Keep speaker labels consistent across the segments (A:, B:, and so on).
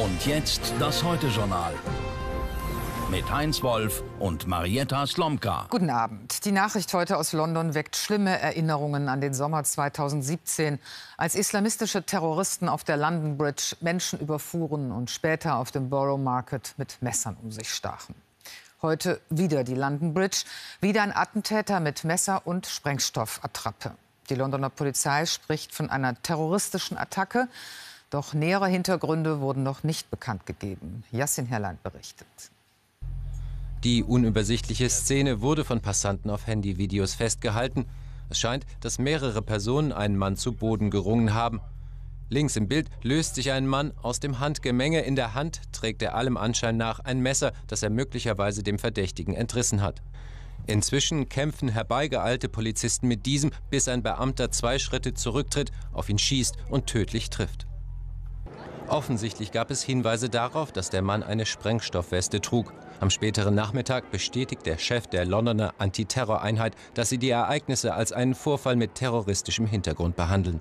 A: Und jetzt das Heute-Journal mit Heinz Wolf und Marietta Slomka.
B: Guten Abend. Die Nachricht heute aus London weckt schlimme Erinnerungen an den Sommer 2017, als islamistische Terroristen auf der London Bridge Menschen überfuhren und später auf dem Borough Market mit Messern um sich stachen. Heute wieder die London Bridge, wieder ein Attentäter mit Messer und Sprengstoffattrappe. Die Londoner Polizei spricht von einer terroristischen Attacke. Doch nähere Hintergründe wurden noch nicht bekannt gegeben. Yassin Herrlein berichtet.
C: Die unübersichtliche Szene wurde von Passanten auf Handyvideos festgehalten. Es scheint, dass mehrere Personen einen Mann zu Boden gerungen haben. Links im Bild löst sich ein Mann aus dem Handgemenge. In der Hand trägt er allem Anschein nach ein Messer, das er möglicherweise dem Verdächtigen entrissen hat. Inzwischen kämpfen herbeigeeilte Polizisten mit diesem, bis ein Beamter 2 Schritte zurücktritt, auf ihn schießt und tödlich trifft. Offensichtlich gab es Hinweise darauf, dass der Mann eine Sprengstoffweste trug. Am späteren Nachmittag bestätigt der Chef der Londoner Antiterroreinheit, dass sie die Ereignisse als einen Vorfall mit terroristischem Hintergrund behandeln.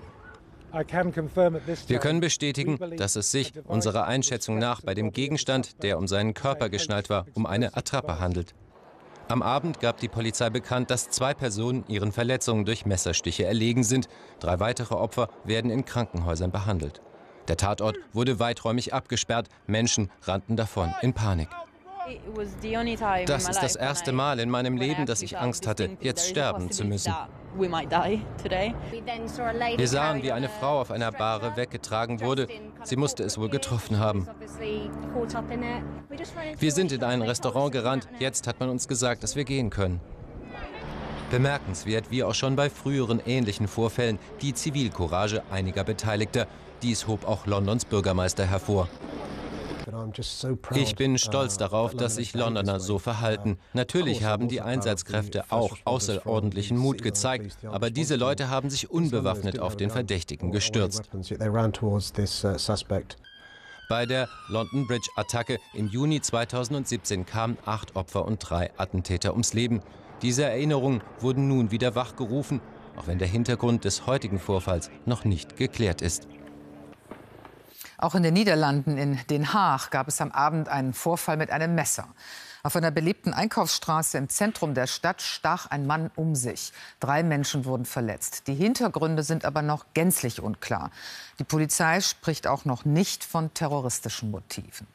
C: Wir können bestätigen, dass es sich unserer Einschätzung nach bei dem Gegenstand, der um seinen Körper geschnallt war, um eine Attrappe handelt. Am Abend gab die Polizei bekannt, dass 2 Personen ihren Verletzungen durch Messerstiche erlegen sind. 3 weitere Opfer werden in Krankenhäusern behandelt. Der Tatort wurde weiträumig abgesperrt. Menschen rannten davon in Panik. Das ist das erste Mal in meinem Leben, dass ich Angst hatte, jetzt sterben zu müssen. Wir sahen, wie eine Frau auf einer Bahre weggetragen wurde. Sie musste es wohl getroffen haben. Wir sind in ein Restaurant gerannt. Jetzt hat man uns gesagt, dass wir gehen können. Bemerkenswert, wie auch schon bei früheren ähnlichen Vorfällen, die Zivilcourage einiger Beteiligter. Dies hob auch Londons Bürgermeister hervor. Ich bin stolz darauf, dass sich Londoner so verhalten. Natürlich haben die Einsatzkräfte auch außerordentlichen Mut gezeigt, aber diese Leute haben sich unbewaffnet auf den Verdächtigen gestürzt. Bei der London Bridge-Attacke im Juni 2017 kamen 8 Opfer und 3 Attentäter ums Leben. Diese Erinnerungen wurden nun wieder wachgerufen, auch wenn der Hintergrund des heutigen Vorfalls noch nicht geklärt ist.
B: Auch in den Niederlanden, in Den Haag, gab es am Abend einen Vorfall mit einem Messer. Auf einer belebten Einkaufsstraße im Zentrum der Stadt stach ein Mann um sich. 3 Menschen wurden verletzt. Die Hintergründe sind aber noch gänzlich unklar. Die Polizei spricht auch noch nicht von terroristischen Motiven.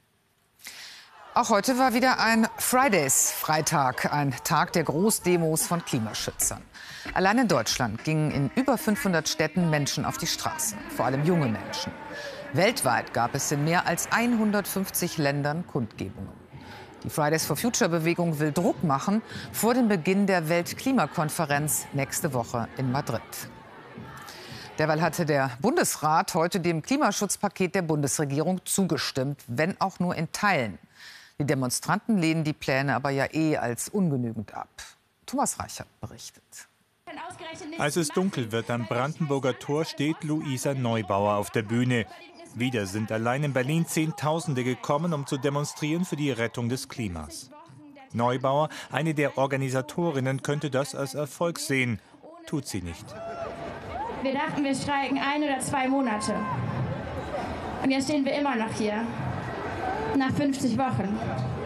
B: Auch heute war wieder ein Fridays-Freitag, ein Tag der Großdemos von Klimaschützern. Allein in Deutschland gingen in über 500 Städten Menschen auf die Straße, vor allem junge Menschen. Weltweit gab es in mehr als 150 Ländern Kundgebungen. Die Fridays for Future-Bewegung will Druck machen vor dem Beginn der Weltklimakonferenz nächste Woche in Madrid. Derweil hatte der Bundesrat heute dem Klimaschutzpaket der Bundesregierung zugestimmt, wenn auch nur in Teilen. Die Demonstranten lehnen die Pläne aber ja als ungenügend ab. Thomas Reichert berichtet.
D: Als es dunkel wird am Brandenburger Tor, steht Luisa Neubauer auf der Bühne. Wieder sind allein in Berlin Zehntausende gekommen, um zu demonstrieren für die Rettung des Klimas. Neubauer, eine der Organisatorinnen, könnte das als Erfolg sehen. Tut sie nicht.
E: Wir dachten, wir streiken 1 oder 2 Monate. Und jetzt stehen wir immer noch hier. Nach 50 Wochen.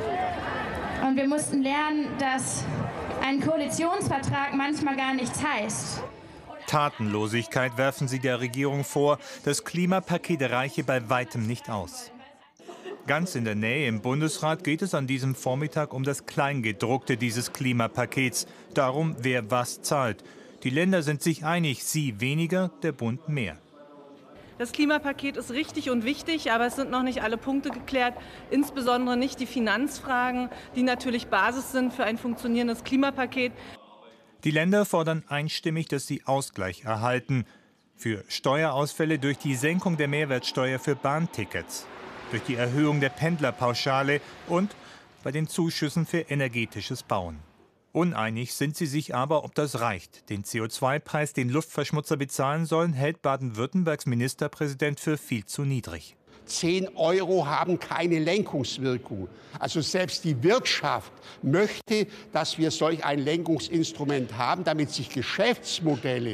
E: Und wir mussten lernen, dass ein Koalitionsvertrag manchmal gar nichts heißt.
D: Tatenlosigkeit werfen sie der Regierung vor. Das Klimapaket reiche bei weitem nicht aus. Ganz in der Nähe im Bundesrat geht es an diesem Vormittag um das Kleingedruckte dieses Klimapakets. Darum, wer was zahlt. Die Länder sind sich einig, sie weniger, der Bund mehr.
F: Das Klimapaket ist richtig und wichtig, aber es sind noch nicht alle Punkte geklärt, insbesondere nicht die Finanzfragen, die natürlich Basis sind für ein funktionierendes Klimapaket.
D: Die Länder fordern einstimmig, dass sie Ausgleich erhalten für Steuerausfälle durch die Senkung der Mehrwertsteuer für Bahntickets, durch die Erhöhung der Pendlerpauschale und bei den Zuschüssen für energetisches Bauen. Uneinig sind sie sich aber, ob das reicht. Den CO2-Preis, den Luftverschmutzer bezahlen sollen, hält Baden-Württembergs Ministerpräsident für viel zu niedrig.
G: 10 € haben keine Lenkungswirkung. Also selbst die Wirtschaft möchte, dass wir solch ein Lenkungsinstrument haben, damit sich Geschäftsmodelle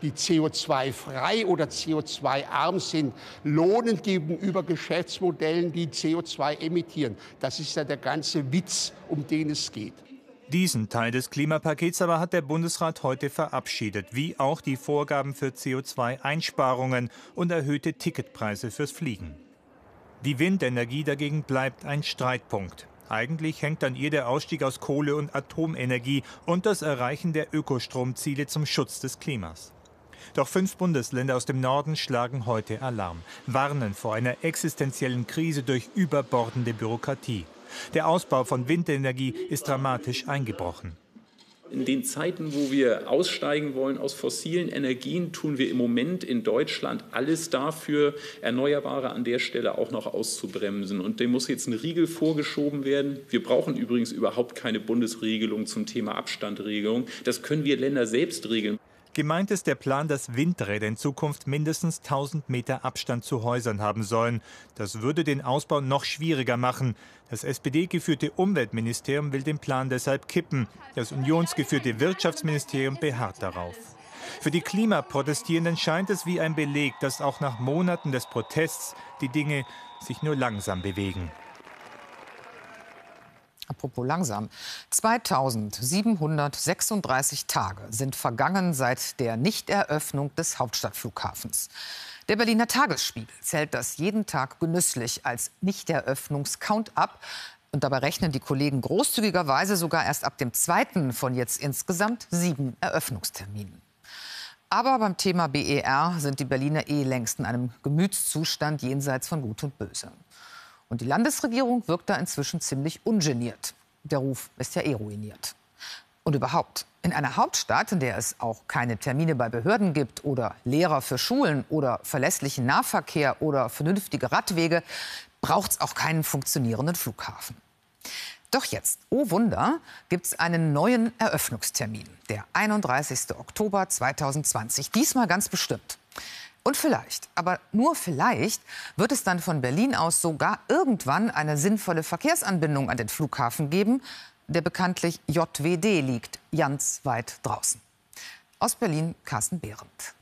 G: die CO2-frei oder CO2-arm sind, lohnen gegenüber Geschäftsmodellen, die CO2 emittieren. Das ist ja der ganze Witz, um den es geht.
D: Diesen Teil des Klimapakets aber hat der Bundesrat heute verabschiedet, wie auch die Vorgaben für CO2-Einsparungen und erhöhte Ticketpreise fürs Fliegen. Die Windenergie dagegen bleibt ein Streitpunkt. Eigentlich hängt an ihr der Ausstieg aus Kohle- und Atomenergie und das Erreichen der Ökostromziele zum Schutz des Klimas. Doch 5 Bundesländer aus dem Norden schlagen heute Alarm, warnen vor einer existenziellen Krise durch überbordende Bürokratie. Der Ausbau von Windenergie ist dramatisch eingebrochen.
H: In den Zeiten, wo wir aussteigen wollen aus fossilen Energien, tun wir im Moment in Deutschland alles dafür, Erneuerbare an der Stelle auch noch auszubremsen. Und dem muss jetzt ein Riegel vorgeschoben werden. Wir brauchen übrigens überhaupt keine Bundesregelung zum Thema Abstandregelung. Das können wir Länder selbst regeln.
D: Gemeint ist der Plan, dass Windräder in Zukunft mindestens 1000 Meter Abstand zu Häusern haben sollen. Das würde den Ausbau noch schwieriger machen. Das SPD-geführte Umweltministerium will den Plan deshalb kippen. Das unionsgeführte Wirtschaftsministerium beharrt darauf. Für die Klimaprotestierenden scheint es wie ein Beleg, dass auch nach Monaten des Protests die Dinge sich nur langsam bewegen.
B: Apropos langsam. 2736 Tage sind vergangen seit der Nichteröffnung des Hauptstadtflughafens. Der Berliner Tagesspiegel zählt das jeden Tag genüsslich als Nichteröffnungs-Count ab. Und dabei rechnen die Kollegen großzügigerweise sogar erst ab dem 2. von jetzt insgesamt 7 Eröffnungsterminen. Aber beim Thema BER sind die Berliner längst in einem Gemütszustand jenseits von Gut und Böse. Und die Landesregierung wirkt da inzwischen ziemlich ungeniert. Der Ruf ist ja ruiniert. Und überhaupt, in einer Hauptstadt, in der es auch keine Termine bei Behörden gibt oder Lehrer für Schulen oder verlässlichen Nahverkehr oder vernünftige Radwege, braucht es auch keinen funktionierenden Flughafen. Doch jetzt, oh Wunder, gibt es einen neuen Eröffnungstermin. Der 31. Oktober 2020. Diesmal ganz bestimmt. Und vielleicht, aber nur vielleicht, wird es dann von Berlin aus sogar irgendwann eine sinnvolle Verkehrsanbindung an den Flughafen geben, der bekanntlich JWD liegt, ganz weit draußen. Aus Berlin, Carsten Behrendt.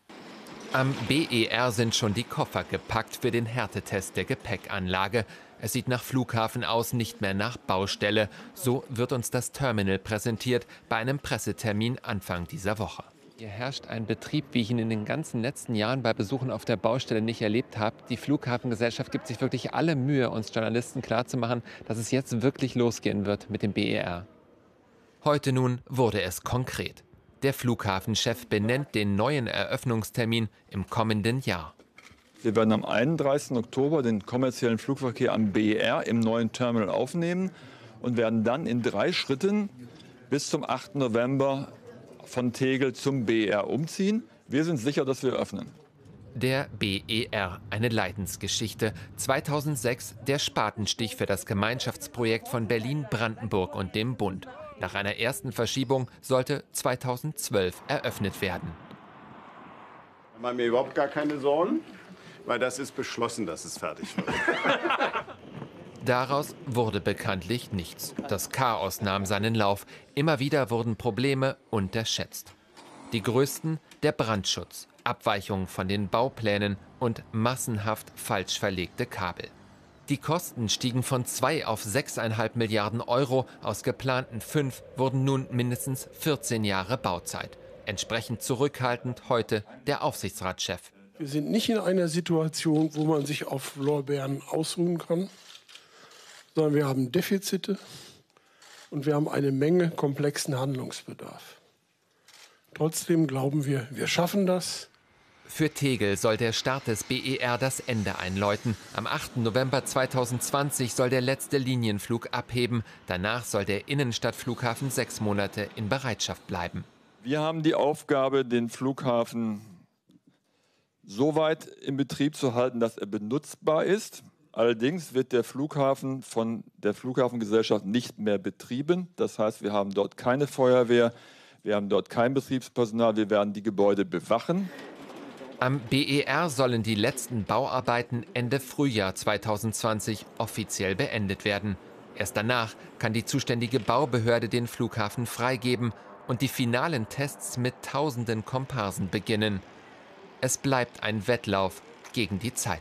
C: Am BER sind schon die Koffer gepackt für den Härtetest der Gepäckanlage. Es sieht nach Flughafen aus, nicht mehr nach Baustelle. So wird uns das Terminal präsentiert bei einem Pressetermin Anfang dieser Woche. Hier herrscht ein Betrieb, wie ich ihn in den ganzen letzten Jahren bei Besuchen auf der Baustelle nicht erlebt habe. Die Flughafengesellschaft gibt sich wirklich alle Mühe, uns Journalisten klarzumachen, dass es jetzt wirklich losgehen wird mit dem BER. Heute nun wurde es konkret. Der Flughafenchef benennt den neuen Eröffnungstermin im kommenden Jahr.
I: Wir werden am 31. Oktober den kommerziellen Flugverkehr am BER im neuen Terminal aufnehmen und werden dann in 3 Schritten bis zum 8. November von Tegel zum BER umziehen. Wir sind sicher, dass wir öffnen.
C: Der BER, eine Leidensgeschichte. 2006 der Spatenstich für das Gemeinschaftsprojekt von Berlin, Brandenburg und dem Bund. Nach einer ersten Verschiebung sollte 2012 eröffnet werden.
J: Ich mache mir überhaupt gar keine Sorgen, weil das ist beschlossen, dass es fertig wird.
C: Daraus wurde bekanntlich nichts. Das Chaos nahm seinen Lauf. Immer wieder wurden Probleme unterschätzt. Die größten: der Brandschutz, Abweichungen von den Bauplänen und massenhaft falsch verlegte Kabel. Die Kosten stiegen von 2 auf 6,5 Milliarden Euro. Aus geplanten 5 wurden nun mindestens 14 Jahre Bauzeit. Entsprechend zurückhaltend heute der Aufsichtsratschef.
K: Wir sind nicht in einer Situation, wo man sich auf Lorbeeren ausruhen kann, sondern wir haben Defizite und wir haben eine Menge komplexen Handlungsbedarf. Trotzdem glauben wir, wir schaffen das.
C: Für Tegel soll der Start des BER das Ende einläuten. Am 8. November 2020 soll der letzte Linienflug abheben. Danach soll der Innenstadtflughafen 6 Monate in Bereitschaft bleiben.
I: Wir haben die Aufgabe, den Flughafen so weit in Betrieb zu halten, dass er benutzbar ist. Allerdings wird der Flughafen von der Flughafengesellschaft nicht mehr betrieben. Das heißt, wir haben dort keine Feuerwehr, wir haben dort kein Betriebspersonal, wir werden die Gebäude bewachen.
C: Am BER sollen die letzten Bauarbeiten Ende Frühjahr 2020 offiziell beendet werden. Erst danach kann die zuständige Baubehörde den Flughafen freigeben und die finalen Tests mit tausenden Komparsen beginnen. Es bleibt ein Wettlauf gegen die Zeit.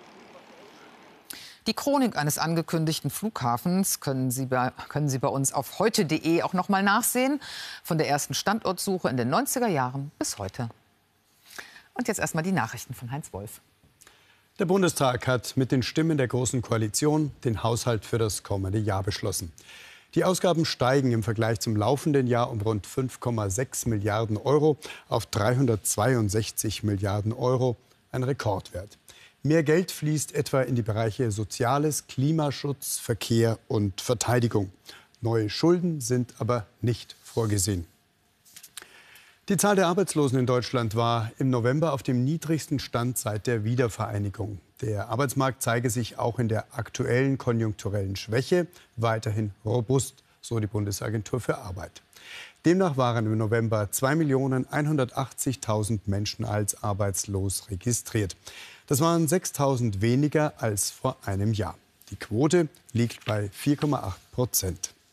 B: Die Chronik eines angekündigten Flughafens können Sie bei uns auf heute.de auch noch mal nachsehen. Von der ersten Standortsuche in den 90er Jahren bis heute. Und jetzt erstmal die Nachrichten von Heinz Wolf.
L: Der Bundestag hat mit den Stimmen der Großen Koalition den Haushalt für das kommende Jahr beschlossen. Die Ausgaben steigen im Vergleich zum laufenden Jahr um rund 5,6 Milliarden Euro auf 362 Milliarden Euro, ein Rekordwert. Mehr Geld fließt etwa in die Bereiche Soziales, Klimaschutz, Verkehr und Verteidigung. Neue Schulden sind aber nicht vorgesehen. Die Zahl der Arbeitslosen in Deutschland war im November auf dem niedrigsten Stand seit der Wiedervereinigung. Der Arbeitsmarkt zeige sich auch in der aktuellen konjunkturellen Schwäche weiterhin robust, so die Bundesagentur für Arbeit. Demnach waren im November 2.180.000 Menschen als arbeitslos registriert. Das waren 6.000 weniger als vor einem Jahr. Die Quote liegt bei 4,8%.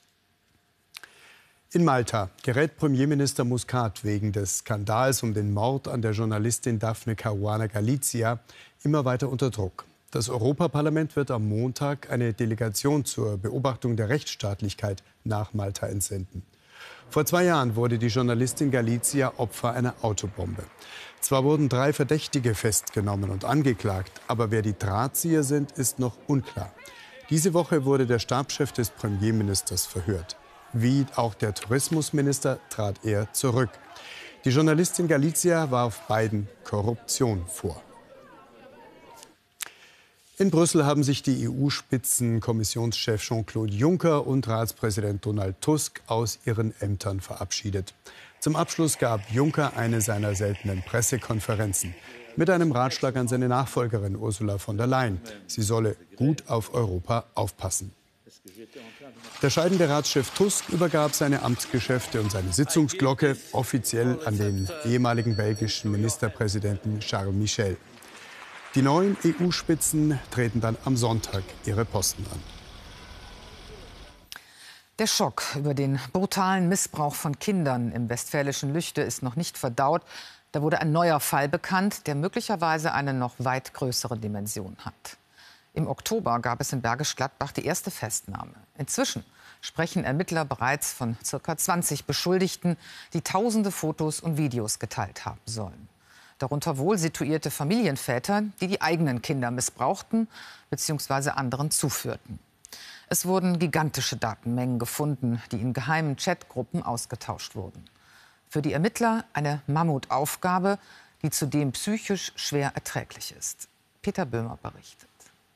L: In Malta gerät Premierminister Muscat wegen des Skandals um den Mord an der Journalistin Daphne Caruana Galizia immer weiter unter Druck. Das Europaparlament wird am Montag eine Delegation zur Beobachtung der Rechtsstaatlichkeit nach Malta entsenden. Vor 2 Jahren wurde die Journalistin Galizia Opfer einer Autobombe. Zwar wurden 3 Verdächtige festgenommen und angeklagt, aber wer die Drahtzieher sind, ist noch unklar. Diese Woche wurde der Stabschef des Premierministers verhört. Wie auch der Tourismusminister trat er zurück. Die Journalistin Galizia warf beiden Korruption vor. In Brüssel haben sich die EU-Spitzenkommissionschef Jean-Claude Juncker und Ratspräsident Donald Tusk aus ihren Ämtern verabschiedet. Zum Abschluss gab Juncker eine seiner seltenen Pressekonferenzen mit einem Ratschlag an seine Nachfolgerin Ursula von der Leyen. Sie solle gut auf Europa aufpassen. Der scheidende Ratschef Tusk übergab seine Amtsgeschäfte und seine Sitzungsglocke offiziell an den ehemaligen belgischen Ministerpräsidenten Charles Michel. Die neuen EU-Spitzen treten dann am Sonntag ihre Posten an.
B: Der Schock über den brutalen Missbrauch von Kindern im westfälischen Lüchte ist noch nicht verdaut. Da wurde ein neuer Fall bekannt, der möglicherweise eine noch weit größere Dimension hat. Im Oktober gab es in Bergisch Gladbach die erste Festnahme. Inzwischen sprechen Ermittler bereits von ca. 20 Beschuldigten, die tausende Fotos und Videos geteilt haben sollen. Darunter wohl situierte Familienväter, die die eigenen Kinder missbrauchten bzw. anderen zuführten. Es wurden gigantische Datenmengen gefunden, die in geheimen Chatgruppen ausgetauscht wurden. Für die Ermittler eine Mammutaufgabe, die zudem psychisch schwer erträglich ist. Peter Böhmer berichtet.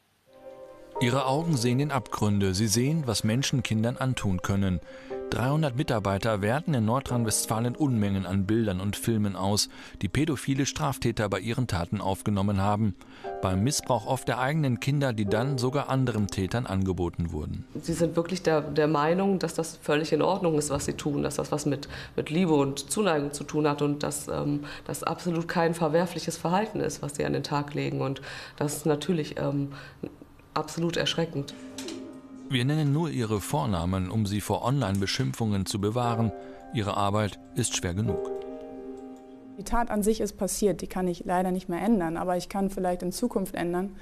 M: Ihre Augen sehen in Abgründe. Sie sehen, was Menschen Kindern antun können. 300 Mitarbeiter werten in Nordrhein-Westfalen Unmengen an Bildern und Filmen aus, die pädophile Straftäter bei ihren Taten aufgenommen haben. Beim Missbrauch oft der eigenen Kinder, die dann sogar anderen Tätern angeboten wurden.
N: Sie sind wirklich der Meinung, dass das völlig in Ordnung ist, was sie tun, dass das was mit Liebe und Zuneigung zu tun hat und dass das absolut kein verwerfliches Verhalten ist, was sie an den Tag legen. Und das ist natürlich absolut erschreckend.
M: Wir nennen nur ihre Vornamen, um sie vor Online-Beschimpfungen zu bewahren. Ihre Arbeit ist schwer genug.
O: Die Tat an sich ist passiert, die kann ich leider nicht mehr ändern. Aber ich kann vielleicht in der Zukunft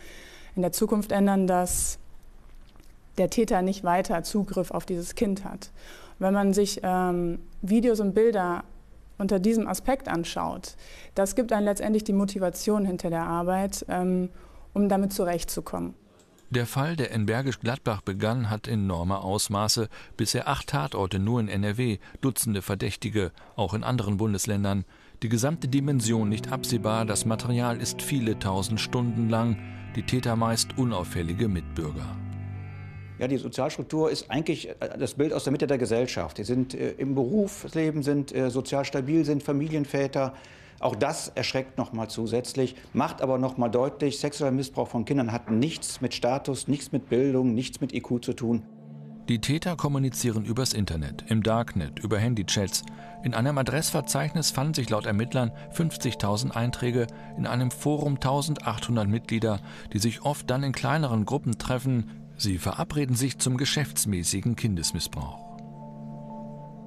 O: ändern, dass der Täter nicht weiter Zugriff auf dieses Kind hat. Wenn man sich Videos und Bilder unter diesem Aspekt anschaut, das gibt einem letztendlich die Motivation hinter der Arbeit, um damit zurechtzukommen.
M: Der Fall, der in Bergisch Gladbach begann, hat enorme Ausmaße. Bisher 8 Tatorte nur in NRW, Dutzende Verdächtige, auch in anderen Bundesländern. Die gesamte Dimension nicht absehbar, das Material ist viele tausend Stunden lang, die Täter meist unauffällige Mitbürger.
P: Ja, die Sozialstruktur ist eigentlich das Bild aus der Mitte der Gesellschaft. Die sind im Berufsleben, sind sozial stabil, sind Familienväter. Auch das erschreckt noch mal zusätzlich, macht aber noch mal deutlich, sexueller Missbrauch von Kindern hat nichts mit Status, nichts mit Bildung, nichts mit IQ zu tun.
M: Die Täter kommunizieren übers Internet, im Darknet, über Handychats. In einem Adressverzeichnis fanden sich laut Ermittlern 50.000 Einträge, in einem Forum 1.800 Mitglieder, die sich oft dann in kleineren Gruppen treffen. Sie verabreden sich zum geschäftsmäßigen Kindesmissbrauch.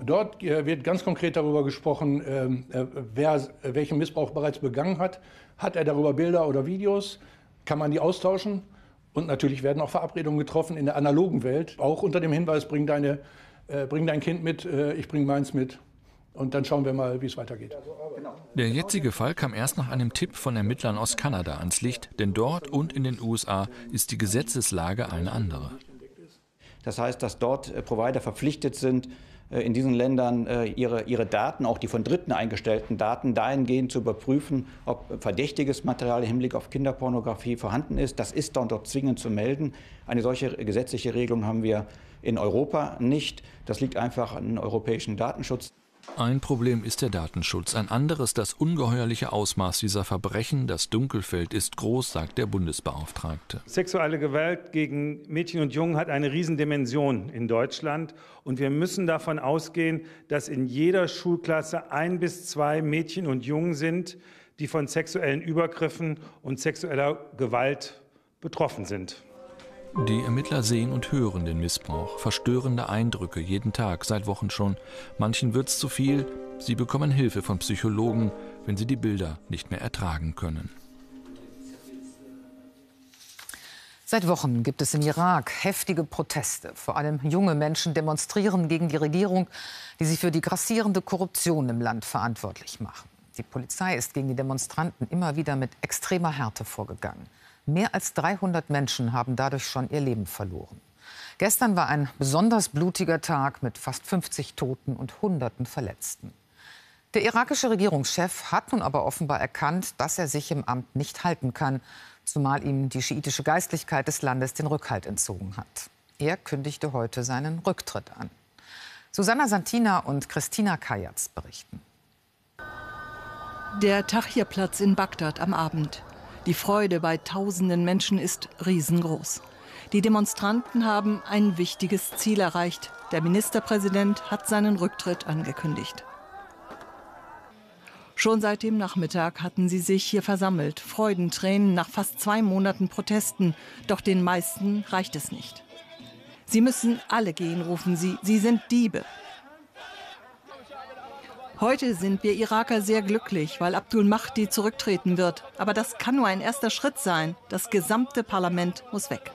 Q: Dort wird ganz konkret darüber gesprochen, wer welchen Missbrauch bereits begangen hat. Hat er darüber Bilder oder Videos? Kann man die austauschen? Und natürlich werden auch Verabredungen getroffen in der analogen Welt. Auch unter dem Hinweis, bring dein Kind mit, ich bring meins mit. Und dann schauen wir mal, wie es weitergeht.
M: Der jetzige Fall kam erst nach einem Tipp von Ermittlern aus Kanada ans Licht. Denn dort und in den USA ist die Gesetzeslage eine andere.
P: Das heißt, dass dort Provider verpflichtet sind, in diesen Ländern ihre Daten, auch die von Dritten eingestellten Daten, dahingehend zu überprüfen, ob verdächtiges Material im Hinblick auf Kinderpornografie vorhanden ist. Das ist dort zwingend zu melden. Eine solche gesetzliche Regelung haben wir in Europa nicht. Das liegt einfach an europäischen Datenschutz.
M: Ein Problem ist der Datenschutz, ein anderes das ungeheuerliche Ausmaß dieser Verbrechen. Das Dunkelfeld ist groß, sagt der Bundesbeauftragte.
R: Sexuelle Gewalt gegen Mädchen und Jungen hat eine Riesendimension in Deutschland. Und wir müssen davon ausgehen, dass in jeder Schulklasse 1 bis 2 Mädchen und Jungen sind, die von sexuellen Übergriffen und sexueller Gewalt betroffen sind.
M: Die Ermittler sehen und hören den Missbrauch. Verstörende Eindrücke jeden Tag, seit Wochen schon. Manchen wird's zu viel. Sie bekommen Hilfe von Psychologen, wenn sie die Bilder nicht mehr ertragen können.
B: Seit Wochen gibt es im Irak heftige Proteste. Vor allem junge Menschen demonstrieren gegen die Regierung, die sich für die grassierende Korruption im Land verantwortlich machen. Die Polizei ist gegen die Demonstranten immer wieder mit extremer Härte vorgegangen. Mehr als 300 Menschen haben dadurch schon ihr Leben verloren. Gestern war ein besonders blutiger Tag mit fast 50 Toten und Hunderten Verletzten. Der irakische Regierungschef hat nun aber offenbar erkannt, dass er sich im Amt nicht halten kann, zumal ihm die schiitische Geistlichkeit des Landes den Rückhalt entzogen hat. Er kündigte heute seinen Rücktritt an. Susanna Santina und Christina Kajatz berichten.
S: Der Tahrir-Platz in Bagdad am Abend. Die Freude bei tausenden Menschen ist riesengroß. Die Demonstranten haben ein wichtiges Ziel erreicht. Der Ministerpräsident hat seinen Rücktritt angekündigt. Schon seit dem Nachmittag hatten sie sich hier versammelt. Freudentränen nach fast 2 Monaten Protesten. Doch den meisten reicht es nicht. Sie müssen alle gehen, rufen sie. Sie sind Diebe. Heute sind wir Iraker sehr glücklich, weil Abdul Mahdi zurücktreten wird. Aber das kann nur ein erster Schritt sein. Das gesamte Parlament muss weg.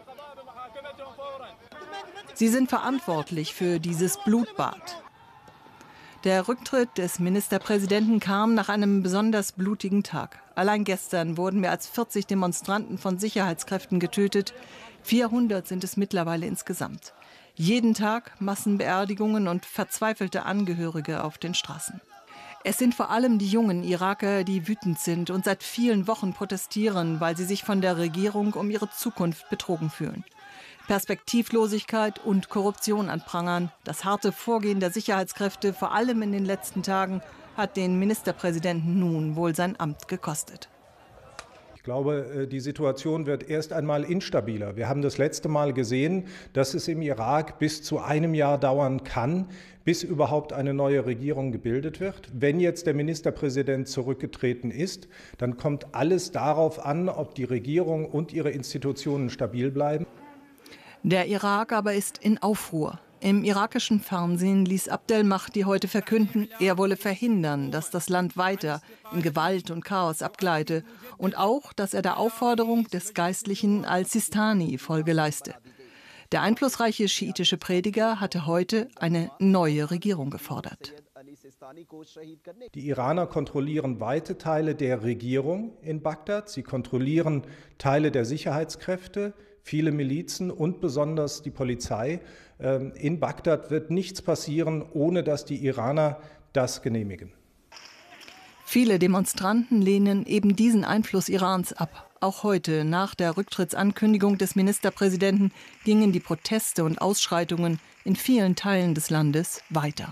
S: Sie sind verantwortlich für dieses Blutbad. Der Rücktritt des Ministerpräsidenten kam nach einem besonders blutigen Tag. Allein gestern wurden mehr als 40 Demonstranten von Sicherheitskräften getötet. 400 sind es mittlerweile insgesamt. Jeden Tag Massenbeerdigungen und verzweifelte Angehörige auf den Straßen. Es sind vor allem die jungen Iraker, die wütend sind und seit vielen Wochen protestieren, weil sie sich von der Regierung um ihre Zukunft betrogen fühlen. Perspektivlosigkeit und Korruption anprangern. Das harte Vorgehen der Sicherheitskräfte, vor allem in den letzten Tagen, hat den Ministerpräsidenten nun wohl sein Amt gekostet.
T: Ich glaube, die Situation wird erst einmal instabiler. Wir haben das letzte Mal gesehen, dass es im Irak bis zu einem Jahr dauern kann, bis überhaupt eine neue Regierung gebildet wird. Wenn jetzt der Ministerpräsident zurückgetreten ist, dann kommt alles darauf an, ob die Regierung und ihre Institutionen stabil bleiben.
S: Der Irak aber ist in Aufruhr. Im irakischen Fernsehen ließ Abdel Mahdi heute verkünden, er wolle verhindern, dass das Land weiter in Gewalt und Chaos abgleite und auch, dass er der Aufforderung des Geistlichen al-Sistani Folge leiste. Der einflussreiche schiitische Prediger hatte heute eine neue Regierung gefordert.
T: Die Iraner kontrollieren weite Teile der Regierung in Bagdad. Sie kontrollieren Teile der Sicherheitskräfte, viele Milizen und besonders die Polizei. In Bagdad wird nichts passieren, ohne dass die Iraner das genehmigen.
S: Viele Demonstranten lehnen eben diesen Einfluss Irans ab. Auch heute, nach der Rücktrittsankündigung des Ministerpräsidenten, gingen die Proteste und Ausschreitungen in vielen Teilen des Landes weiter.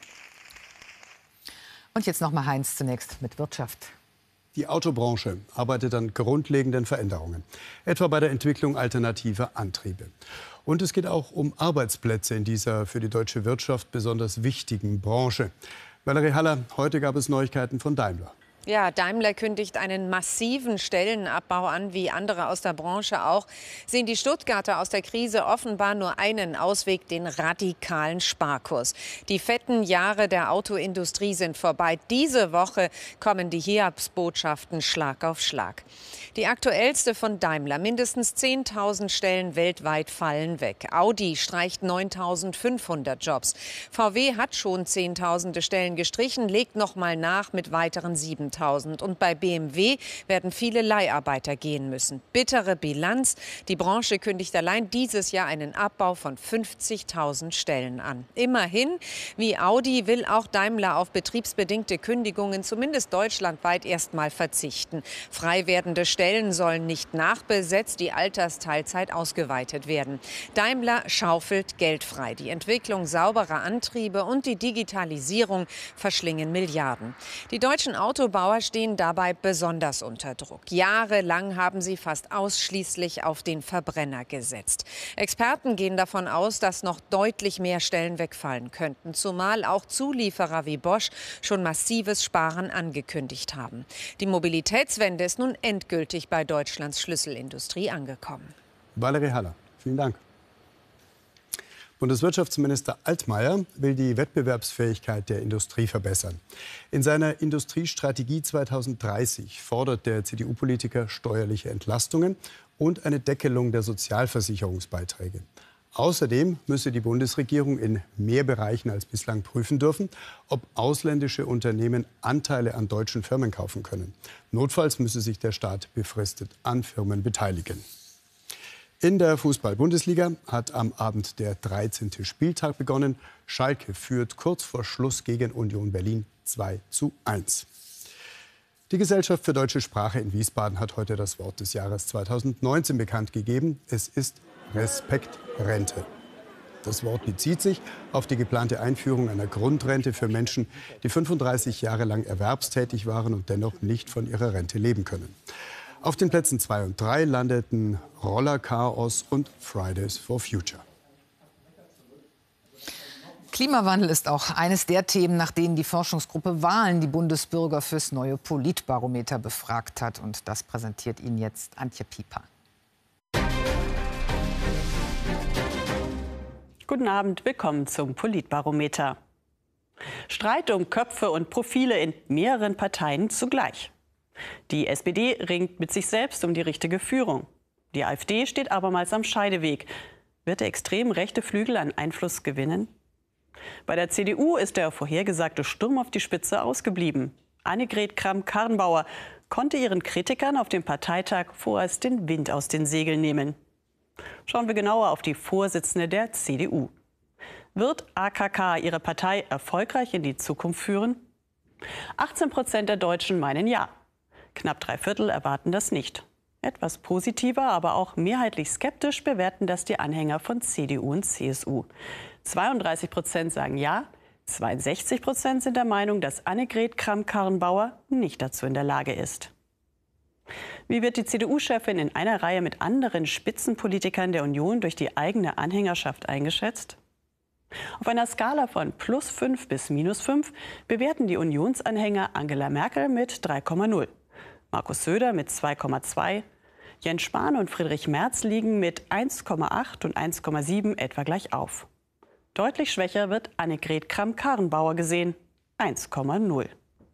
B: Und jetzt noch mal Heinz zunächst mit Wirtschaft.
L: Die Autobranche arbeitet an grundlegenden Veränderungen, etwa bei der Entwicklung alternativer Antriebe. Und es geht auch um Arbeitsplätze in dieser für die deutsche Wirtschaft besonders wichtigen Branche. Valerie Haller, heute gab es Neuigkeiten von Daimler.
U: Ja, Daimler kündigt einen massiven Stellenabbau an, wie andere aus der Branche auch. Sehen die Stuttgarter aus der Krise offenbar nur einen Ausweg, den radikalen Sparkurs. Die fetten Jahre der Autoindustrie sind vorbei. Diese Woche kommen die Hiobsbotschaften Schlag auf Schlag. Die aktuellste von Daimler: mindestens 10.000 Stellen weltweit fallen weg. Audi streicht 9.500 Jobs. VW hat schon Zehntausende Stellen gestrichen, legt noch mal nach mit weiteren 7.000. Und bei BMW werden viele Leiharbeiter gehen müssen. Bittere Bilanz: Die Branche kündigt allein dieses Jahr einen Abbau von 50.000 Stellen an. Immerhin, wie Audi, will auch Daimler auf betriebsbedingte Kündigungen zumindest deutschlandweit erstmal verzichten. Frei werdende Stellen sollen nicht nachbesetzt, die Altersteilzeit ausgeweitet werden. Daimler schaufelt Geld frei. Die Entwicklung sauberer Antriebe und die Digitalisierung verschlingen Milliarden. Die deutschen Autobauer stehen dabei besonders unter Druck. Jahrelang haben sie fast ausschließlich auf den Verbrenner gesetzt. Experten gehen davon aus, dass noch deutlich mehr Stellen wegfallen könnten, zumal auch Zulieferer wie Bosch schon massives Sparen angekündigt haben. Die Mobilitätswende ist nun endgültig bei Deutschlands Schlüsselindustrie angekommen.
L: Valerie Haller, vielen Dank. Bundeswirtschaftsminister Altmaier will die Wettbewerbsfähigkeit der Industrie verbessern. In seiner Industriestrategie 2030 fordert der CDU-Politiker steuerliche Entlastungen und eine Deckelung der Sozialversicherungsbeiträge. Außerdem müsse die Bundesregierung in mehr Bereichen als bislang prüfen dürfen, ob ausländische Unternehmen Anteile an deutschen Firmen kaufen können. Notfalls müsse sich der Staat befristet an Firmen beteiligen. In der Fußball-Bundesliga hat am Abend der 13. Spieltag begonnen. Schalke führt kurz vor Schluss gegen Union Berlin 2:1. Die Gesellschaft für deutsche Sprache in Wiesbaden hat heute das Wort des Jahres 2019 bekannt gegeben. Es ist Respektrente. Das Wort bezieht sich auf die geplante Einführung einer Grundrente für Menschen, die 35 Jahre lang erwerbstätig waren und dennoch nicht von ihrer Rente leben können. Auf den Plätzen 2 und 3 landeten Rollerchaos und Fridays for Future.
B: Klimawandel ist auch eines der Themen, nach denen die Forschungsgruppe Wahlen die Bundesbürger fürs neue Politbarometer befragt hat. Und das präsentiert Ihnen jetzt Antje Pieper.
V: Guten Abend, willkommen zum Politbarometer. Streit um Köpfe und Profile in mehreren Parteien zugleich. Die SPD ringt mit sich selbst um die richtige Führung. Die AfD steht abermals am Scheideweg. Wird der extrem rechte Flügel an Einfluss gewinnen? Bei der CDU ist der vorhergesagte Sturm auf die Spitze ausgeblieben. Annegret Kramp-Karrenbauer konnte ihren Kritikern auf dem Parteitag vorerst den Wind aus den Segeln nehmen. Schauen wir genauer auf die Vorsitzende der CDU. Wird AKK ihre Partei erfolgreich in die Zukunft führen? 18% der Deutschen meinen ja. Knapp 3/4 erwarten das nicht. Etwas positiver, aber auch mehrheitlich skeptisch bewerten das die Anhänger von CDU und CSU. 32% sagen ja, 62% sind der Meinung, dass Annegret Kramp-Karrenbauer nicht dazu in der Lage ist. Wie wird die CDU-Chefin in einer Reihe mit anderen Spitzenpolitikern der Union durch die eigene Anhängerschaft eingeschätzt? Auf einer Skala von +5 bis -5 bewerten die Unionsanhänger Angela Merkel mit 3,0, Markus Söder mit 2,2, Jens Spahn und Friedrich Merz liegen mit 1,8 und 1,7 etwa gleich auf. Deutlich schwächer wird Annegret Kramp-Karrenbauer gesehen, 1,0.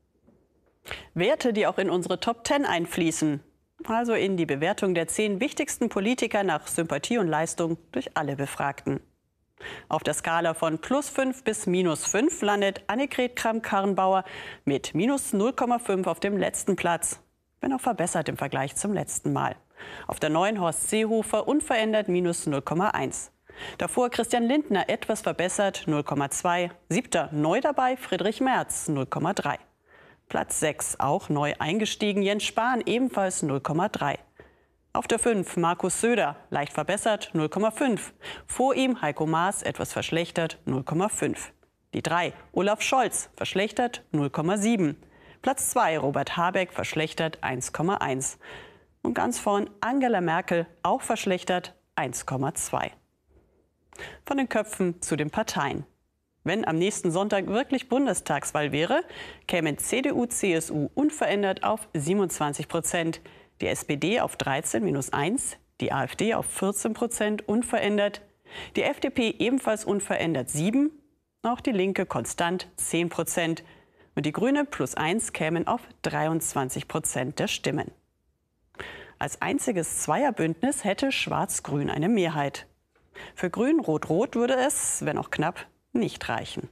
V: Werte, die auch in unsere Top 10 einfließen, also in die Bewertung der 10 wichtigsten Politiker nach Sympathie und Leistung durch alle Befragten. Auf der Skala von +5 bis -5 landet Annegret Kramp-Karrenbauer mit -0,5 auf dem letzten Platz, wenn auch verbessert im Vergleich zum letzten Mal. Auf der 9 Horst Seehofer unverändert -0,1. Davor Christian Lindner etwas verbessert 0,2. 7. neu dabei Friedrich Merz 0,3. Platz 6 auch neu eingestiegen Jens Spahn ebenfalls 0,3. Auf der 5 Markus Söder leicht verbessert 0,5. Vor ihm Heiko Maas etwas verschlechtert 0,5. Die 3 Olaf Scholz verschlechtert 0,7. Platz 2 Robert Habeck verschlechtert 1,1. Und ganz vorn Angela Merkel auch verschlechtert 1,2. Von den Köpfen zu den Parteien. Wenn am nächsten Sonntag wirklich Bundestagswahl wäre, kämen CDU, CSU unverändert auf 27%, die SPD auf 13-1, die AfD auf 14% unverändert, die FDP ebenfalls unverändert 7%, auch die Linke konstant 10% und die Grüne +1 kämen auf 23% der Stimmen. Als einziges Zweierbündnis hätte Schwarz-Grün eine Mehrheit. Für Grün-Rot-Rot würde es, wenn auch knapp, nicht reichen.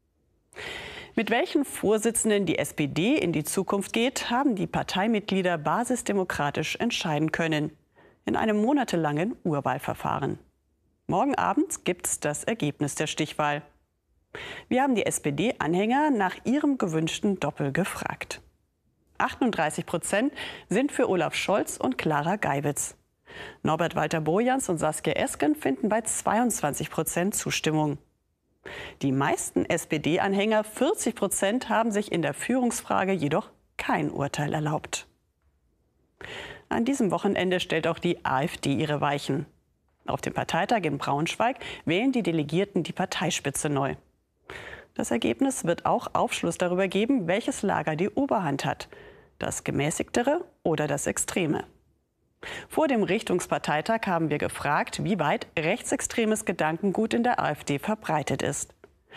V: Mit welchen Vorsitzenden die SPD in die Zukunft geht, haben die Parteimitglieder basisdemokratisch entscheiden können, in einem monatelangen Urwahlverfahren. Morgen Abend gibt es das Ergebnis der Stichwahl. Wir haben die SPD-Anhänger nach ihrem gewünschten Doppel gefragt. 38% sind für Olaf Scholz und Clara Geiwitz. Norbert Walter-Borjans und Saskia Esken finden bei 22% Zustimmung. Die meisten SPD-Anhänger, 40%, haben sich in der Führungsfrage jedoch kein Urteil erlaubt. An diesem Wochenende stellt auch die AfD ihre Weichen. Auf dem Parteitag in Braunschweig wählen die Delegierten die Parteispitze neu. Das Ergebnis wird auch Aufschluss darüber geben, welches Lager die Oberhand hat, das gemäßigtere oder das extreme. Vor dem Richtungsparteitag haben wir gefragt, wie weit rechtsextremes Gedankengut in der AfD verbreitet ist.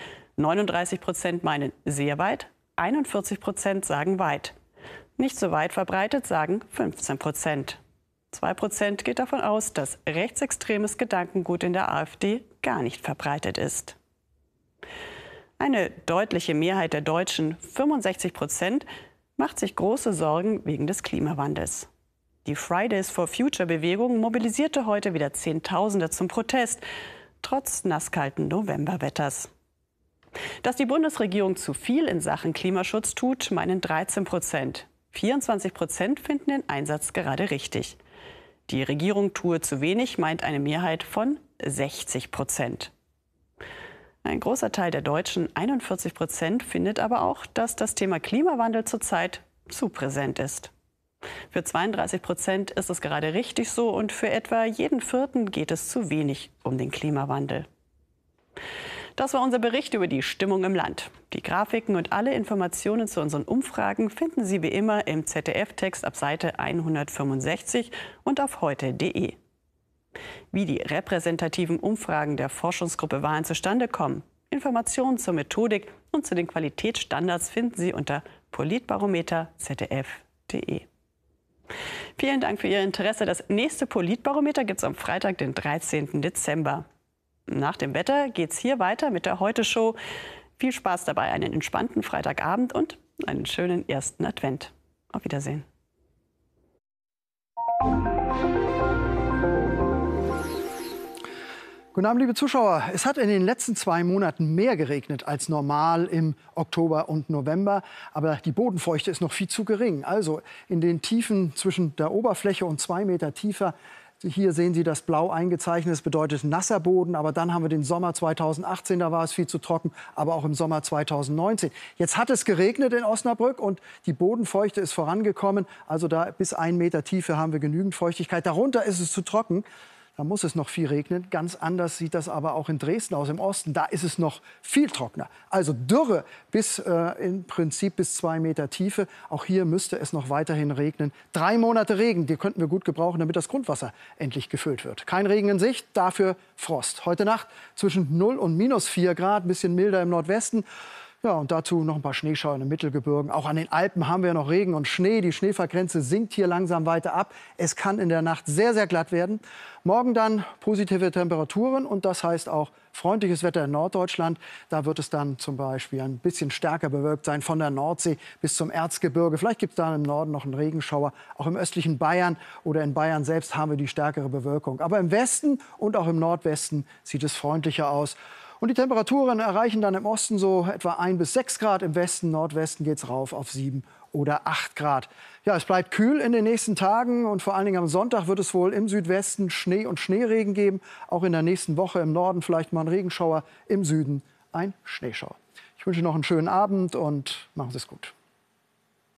V: 39% meinen sehr weit, 41% sagen weit. Nicht so weit verbreitet sagen 15%. 2% geht davon aus, dass rechtsextremes Gedankengut in der AfD gar nicht verbreitet ist. Eine deutliche Mehrheit der Deutschen, 65%, macht sich große Sorgen wegen des Klimawandels. Die Fridays for Future Bewegung mobilisierte heute wieder Zehntausende zum Protest, trotz nasskalten Novemberwetters. Dass die Bundesregierung zu viel in Sachen Klimaschutz tut, meinen 13%. 24% finden den Einsatz gerade richtig. Die Regierung tue zu wenig, meint eine Mehrheit von 60%. Ein großer Teil der Deutschen, 41%, findet aber auch, dass das Thema Klimawandel zurzeit zu präsent ist. Für 32% ist es gerade richtig so und für etwa jeden Vierten geht es zu wenig um den Klimawandel. Das war unser Bericht über die Stimmung im Land. Die Grafiken und alle Informationen zu unseren Umfragen finden Sie wie immer im ZDF-Text ab Seite 165 und auf heute.de. Wie die repräsentativen Umfragen der Forschungsgruppe Wahlen zustande kommen, Informationen zur Methodik und zu den Qualitätsstandards finden Sie unter politbarometer.zdf.de. Vielen Dank für Ihr Interesse. Das nächste Politbarometer gibt es am Freitag, den 13. Dezember. Nach dem Wetter geht es hier weiter mit der Heute-Show. Viel Spaß dabei, einen entspannten Freitagabend und einen schönen ersten Advent. Auf Wiedersehen.
A: Guten Abend, liebe Zuschauer. Es hat in den letzten 2 Monaten mehr geregnet als normal im Oktober und November. Aber die Bodenfeuchte ist noch viel zu gering. Also in den Tiefen zwischen der Oberfläche und 2 Meter tiefer. Hier sehen Sie das blau eingezeichnet. Das bedeutet nasser Boden. Aber dann haben wir den Sommer 2018. Da war es viel zu trocken. Aber auch im Sommer 2019. Jetzt hat es geregnet in Osnabrück und die Bodenfeuchte ist vorangekommen. Also da bis 1 Meter Tiefe haben wir genügend Feuchtigkeit. Darunter ist es zu trocken. Da muss es noch viel regnen. Ganz anders sieht das aber auch in Dresden aus, im Osten. Da ist es noch viel trockener. Also Dürre bis im Prinzip bis 2 Meter Tiefe. Auch hier müsste es noch weiterhin regnen. 3 Monate Regen, die könnten wir gut gebrauchen, damit das Grundwasser endlich gefüllt wird. Kein Regen in Sicht, dafür Frost. Heute Nacht zwischen 0 und -4 Grad, ein bisschen milder im Nordwesten. Ja, und dazu noch ein paar Schneeschauer in den Mittelgebirgen. Auch an den Alpen haben wir noch Regen und Schnee. Die Schneefallgrenze sinkt hier langsam weiter ab. Es kann in der Nacht sehr, sehr glatt werden. Morgen dann positive Temperaturen und das heißt auch freundliches Wetter in Norddeutschland. Da wird es dann zum Beispiel ein bisschen stärker bewölkt sein, von der Nordsee bis zum Erzgebirge. Vielleicht gibt es da im Norden noch einen Regenschauer. Auch im östlichen Bayern oder in Bayern selbst haben wir die stärkere Bewölkung. Aber im Westen und auch im Nordwesten sieht es freundlicher aus. Und die Temperaturen erreichen dann im Osten so etwa 1 bis 6 Grad. Im Westen, Nordwesten geht es rauf auf 7 oder 8 Grad. Ja, es bleibt kühl in den nächsten Tagen. Und vor allen Dingen am Sonntag wird es wohl im Südwesten Schnee und Schneeregen geben. Auch in der nächsten Woche im Norden vielleicht mal ein Regenschauer. Im Süden ein Schneeschauer. Ich wünsche noch einen schönen Abend und machen Sie es gut.